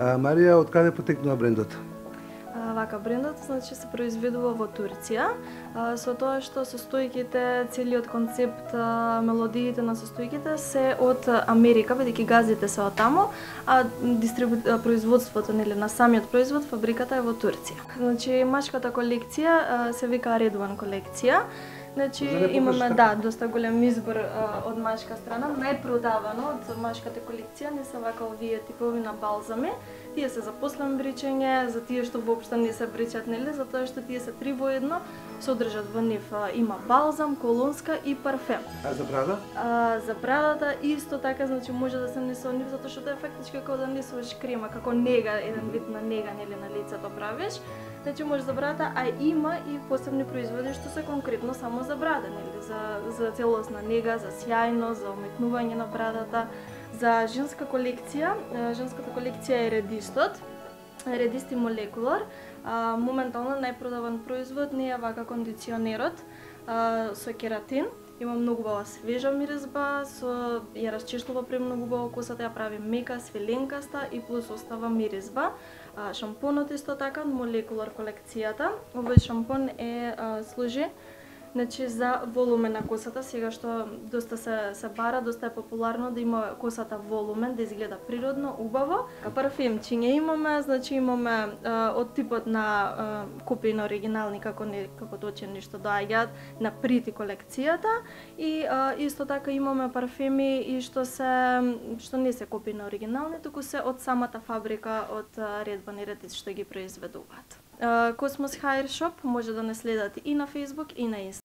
Марија, од каде потекнува брендот? Вака, брендот значи се произведува во Турција, со тоа што состојките, целиот концепт, мелодиите на состојките се од Америка, бидејќи газите се од таму, а производството, нели, на самиот производ, фабриката е во Турција. Значи, машката колекција се вика Red One колекција. Значи, имаме доста голем избор од машка страна. Најпродавано од машката колекција не се вака овие типови на балзами. Тие се за последно бричење, за тие што воопшто не се бричат, нели, затоа што тие се три во едно, содржат во нив има балзам, колонска и парфем. А за брада? За брадата исто така, значи може да се несе од нив затоа што тоа е фактички како да несуваш крема, како нега, еден вид на нега, нели, на лицето правиш. Значи може за брадата, а има и посебни производи што се конкретно само за брада, нели, за целосна нега, за сјајно, за уметнување на брадата. За женска колекција, женската колекција е редистот, редист и молекулар. Моментално најпродаван производ не е вака кондиционерот со кератин. Има многу убава свежа миризба, ја расчишлува премногу убаво косата, ја прави мека, свиленкаста и плюс остава миризба. Шампонот исто така, молекулар колекцијата. Овој шампон служи значи за волумен на косата, сега што доста се бара, доста е популарно да има косата волумен, да изгледа природно, убаво. Парфемчиња имаме, значи имаме од типот на копии на оригинални, како точени што доаѓаат на Прити колекцијата, и исто така имаме парфеми и што не се копии на оригинални, туку се од самата фабрика од Red One и Редис што ги произведуваат. Cosmos Hair Shop може да не следат и на Facebook и на Instagram.